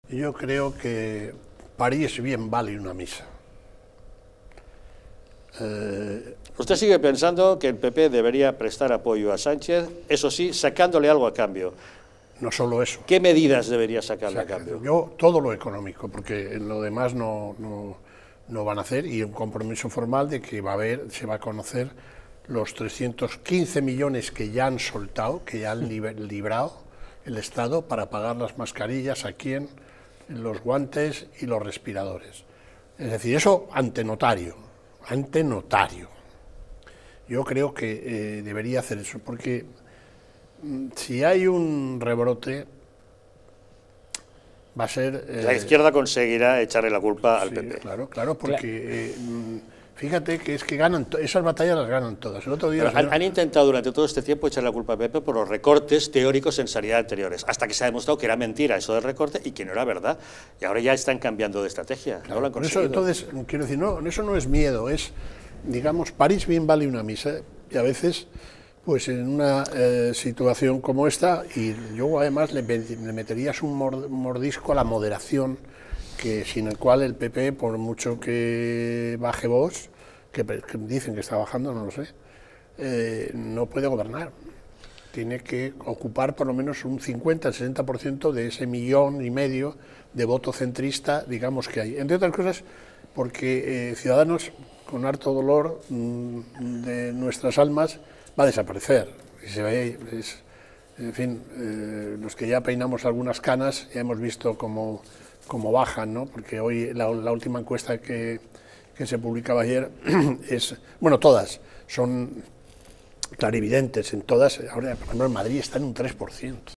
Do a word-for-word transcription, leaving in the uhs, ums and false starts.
Yo creo que París bien vale una misa. Eh... ¿Usted sigue pensando que el P P debería prestar apoyo a Sánchez, eso sí, sacándole algo a cambio? No solo eso. ¿Qué medidas debería sacarle o sea, a cambio? Yo, todo lo económico, porque en lo demás no, no, no van a hacer, y un compromiso formal de que va a haber, se va a conocer los trescientos quince millones que ya han soltado, que ya han librado el Estado para pagar las mascarillas aquí en los guantes y los respiradores. Es decir, eso ante notario, ante notario. Yo creo que eh, debería hacer eso, porque mm, si hay un rebrote, va a ser... Eh, la izquierda conseguirá echarle la culpa al sí, P P. Claro, claro, porque... Eh, fíjate que es que ganan, esas batallas las ganan todas. El otro día Pero han, han intentado durante todo este tiempo echar la culpa al P P por los recortes teóricos en sanidad anteriores, hasta que se ha demostrado que era mentira eso del recorte y que no era verdad. Y ahora ya están cambiando de estrategia. Claro, no lo han por conseguido. Eso, entonces, quiero decir, no, eso no es miedo, es, digamos, París bien vale una misa. Y a veces, pues en una eh, situación como esta, y yo además le, le meterías un mordisco a la moderación, que sin el cual el P P, por mucho que baje Vox, que, que dicen que está bajando, no lo sé, eh, no puede gobernar. Tiene que ocupar por lo menos un cincuenta, sesenta por ciento de ese millón y medio de voto centrista, digamos, que hay. Entre otras cosas, porque eh, Ciudadanos, con harto dolor mmm, de nuestras almas, va a desaparecer. Y se ve, es, en fin, eh, los que ya peinamos algunas canas, ya hemos visto cómo, cómo bajan, ¿no? Porque hoy la, la última encuesta que, que se publicaba ayer es, bueno, todas son clarividentes, en todas, ahora por ejemplo en Madrid está en un tres por ciento.